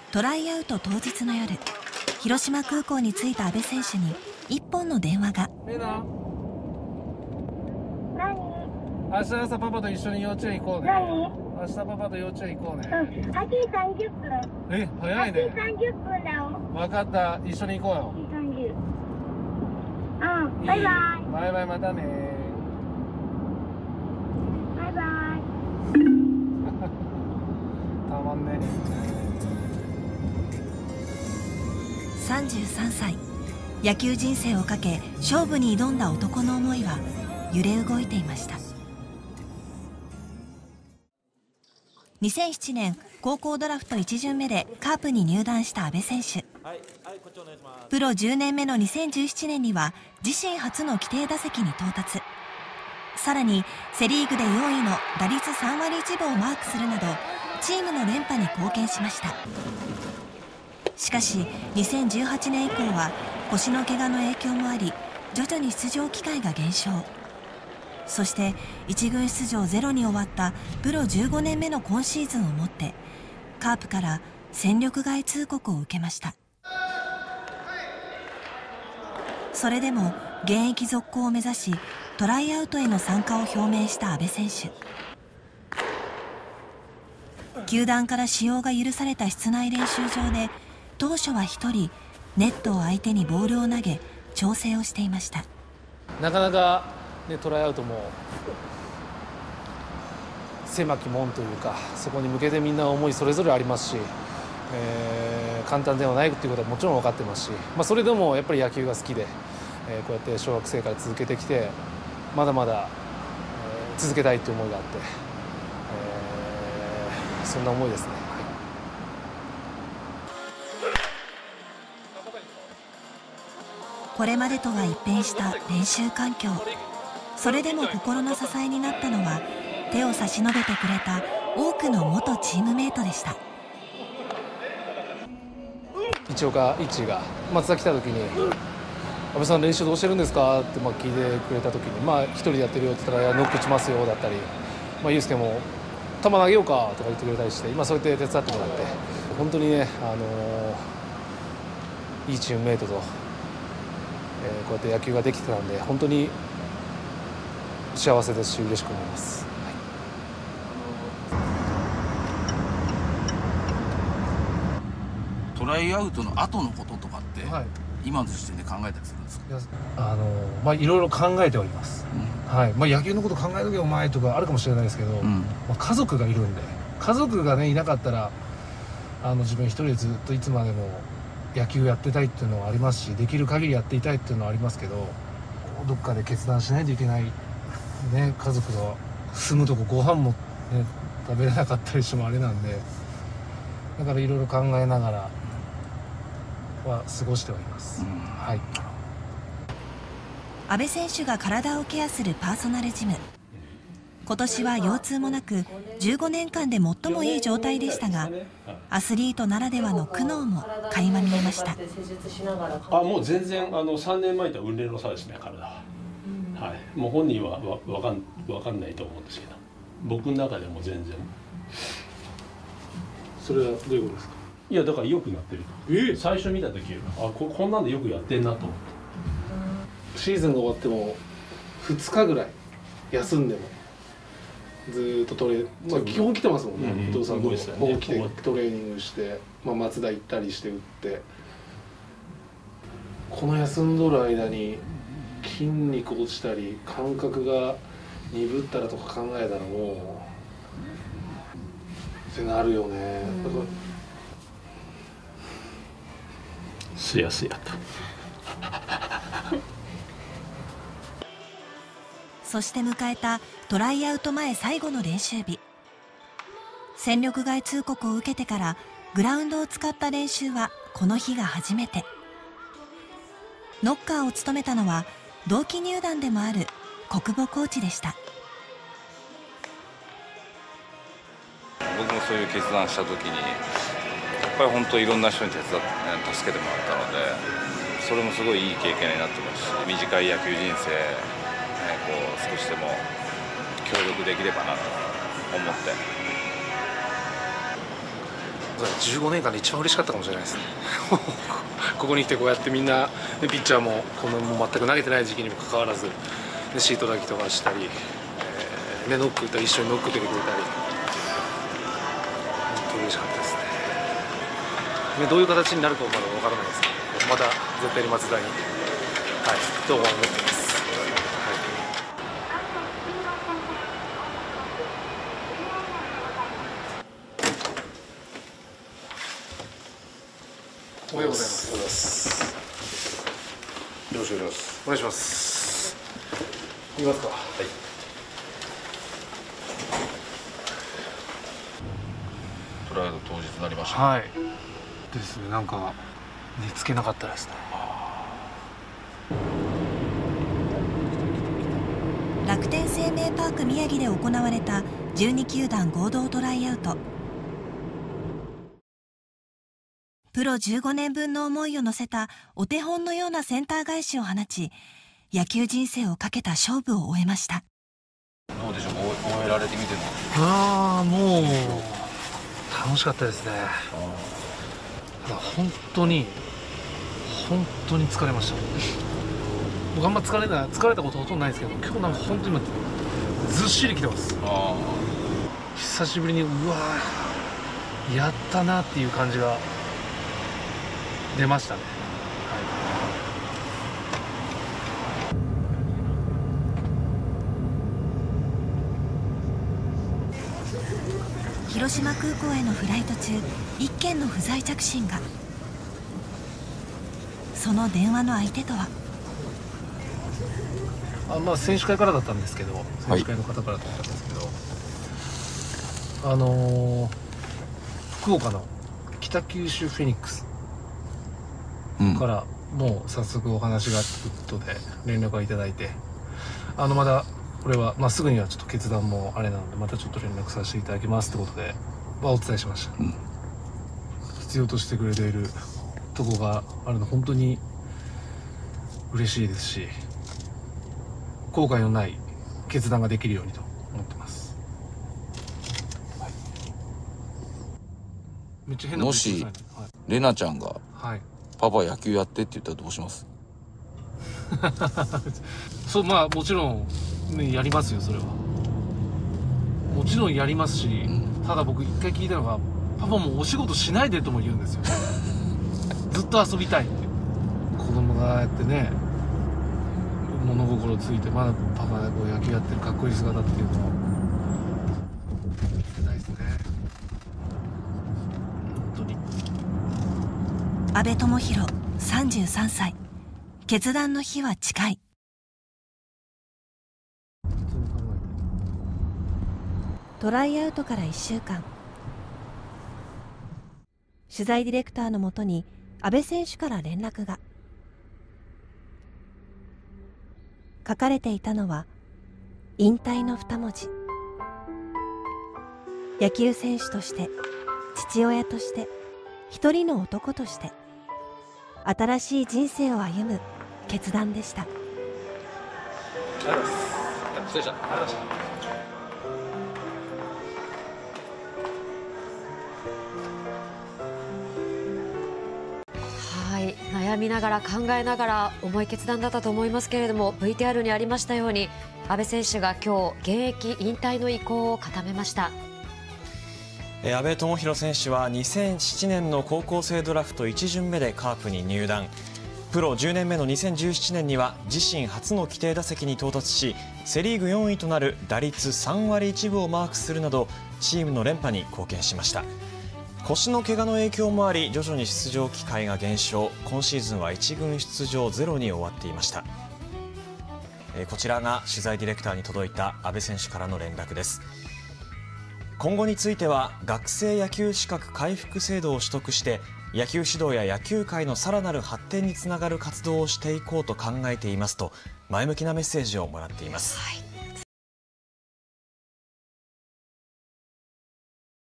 トライアウト当日の夜、広島空港に着いた阿部選手に一本の電話が。 明日朝パパと一緒に幼稚園行こうね。明日パパと幼稚園行こうね。 8時30分。 え、早いね。 8時30分だよ。 分かった、一緒に行こうよ。 うん、バイバイ。 バイバイ、またね。 バイバイ。 たまんね。 33歳、野球人生をかけ勝負に挑んだ男の思いは揺れ動いていました。2007年高校ドラフト1巡目でカープに入団した阿部選手。プロ10年目の2017年には自身初の規定打席に到達。さらにセリーグで4位の打率3割1分をマークするなどチームの連覇に貢献しました。しかし2018年以降は腰の怪我の影響もあり徐々に出場機会が減少。そして1軍出場ゼロに終わったプロ15年目の今シーズンをもってカープから戦力外通告を受けました。それでも現役続行を目指しトライアウトへの参加を表明した阿部選手。球団から使用が許された室内練習場で当初は一人ネットを相手にボールを投げ調整をしていました。 なかなか、ね、トライアウトも狭き門というかそこに向けてみんな思いそれぞれありますし、簡単ではないということはもちろん分かってますし、それでもやっぱり野球が好きで、こうやって小学生から続けてきてまだまだ、続けたいという思いがあって、そんな思いですね。 これまでとは一変した練習環境。それでも心の支えになったのは手を差し伸べてくれた多くの元チームメートでした。 一岡一が松田来た時に「阿部さん練習どうしてるんですか?」って聞いてくれた時に「一人でやってるよ」って言ったら「ノック打ちますよ」だったり、祐介も「球投げようか」とか言ってくれたりして、今そうやって手伝ってもらって本当にね、いいチームメートと、こうやって野球ができてたんで本当に幸せですし嬉しく思います。 トライアウトの後のこととかって、今の時点で考えたりするんですか？ いろいろ考えております、野球のこと考えとけお前とかあるかもしれないですけど、家族がいるんで、家族がねいなかったら自分一人でずっといつまでも野球やってたいっていうのはありますし、できる限りやっていたいっていうのはありますけど、どっかで決断しないといけない、ね、家族が住むとこご飯も、ね、食べれなかったりしてもあれなんで、だからいろいろ考えながらは過ごしてはいます、 阿部選手が体をケアするパーソナルジム。今年は腰痛もなく15年間で最もいい状態でしたが、アスリートならではの苦悩も垣間見えました。 もう全然3年前とは雲泥の差ですね、体は。もう本人は分かんないと思うんですけど、僕の中でも全然。 それはどういうことですか？ いやだから良くなってる。最初見た時こんなんでよくやってんなと思って。 シーズンが終わっても2日ぐらい休んでもずーっと基本来てますもんね、伊藤さんも来てトレーニングして、松田行ったりして打って、この休んどる間に筋肉落ちたり感覚が鈍ったらとか考えたらもうってなるよね。 すやすやとそして迎えたトライアウト前最後の練習日。戦力外通告を受けてからグラウンドを使った練習はこの日が初めて。ノッカーを務めたのは同期入団でもある国保コーチでした。 僕もそういう決断した時にやっぱり本当いろんな人に助けてもらったので、それもすごいいい経験になってますし、短い野球人生、少しでも協力できればなと思って。 15年間で一番嬉しかったかもしれないですねここに来てこうやってみんなピッチャーもこのもう全く投げてない時期にもかかわらずシート抱きとかしたり、ノック打ったり一緒にノック受けてくれたり、本当に嬉しかったですね。どういう形になるかもまだ分からないですけど、また絶対に松田に、と思ってます。おはようございます。 よろしくお願いします。 お願いします。いきますか。はい。 トライアウト当日になりました。 はい。ですね。なんか寝つけなかったですね。 楽天生命パーク宮城で行われた12球団合同トライアウト。プロ15年分の思いを乗せたお手本のようなセンター返しを放ち、野球人生をかけた勝負を終えました。 どうでしょう、終えられてみても。 もう楽しかったですね。ただ本当に疲れました。僕あんま疲れたことほとんどないですけど、今日なんか本当に今ずっしりきてます。久しぶりにやったなっていう感じが出ましたね。 広島空港へのフライト中、1件の不在着信が。その電話の相手とは選手会からだったんですけど、選手会の方からだったんですけど、福岡の北九州フェニックスからもう早速お話があったことで連絡をいただいて、まだこれは、すぐにはちょっと決断もあれなので、またちょっと連絡させていただきますってことで、お伝えしました。必要としてくれているとこがあるの本当に嬉しいですし、後悔のない決断ができるようにと思ってます。めっちゃ変なこと言ってくださいね。 もしレナちゃんがパパ野球やってって言ったらどうします？ そう、もちろん、ね、やりますよ。それはもちろんやりますし、ただ僕一回聞いたのが、パパもお仕事しないでとも言うんですよ。ずっと遊びたいって。子供がやってね、物心ついてまだパパがこう野球やってるかっこいい姿っていうのを見てないですね。本当に。 阿部智裕33歳、決断の日は近い。トライアウトから1週間、取材ディレクターのもとに阿部選手から連絡が。書かれていたのは引退の2文字。野球選手として、父親として、一人の男として新しい人生を歩む決断でした。 失礼した。 悩みながら考えながら重い決断だったと思いますけれども、 VTR にありましたように阿部選手が今日現役引退の意向を固めました。 阿部智裕選手は2007年の高校生ドラフト1巡目でカープに入団。プロ10年目の2017年には自身初の規定打席に到達し、セ・リーグ4位となる打率3割1分をマークするなどチームの連覇に貢献しました。腰の怪我の影響もあり、徐々に出場機会が減少。今シーズンは1軍出場ゼロに終わっていました。こちらが取材ディレクターに届いた阿部選手からの連絡です。今後については学生野球資格回復制度を取得して、野球指導や野球界のさらなる発展につながる活動をしていこうと考えていますと前向きなメッセージをもらっています。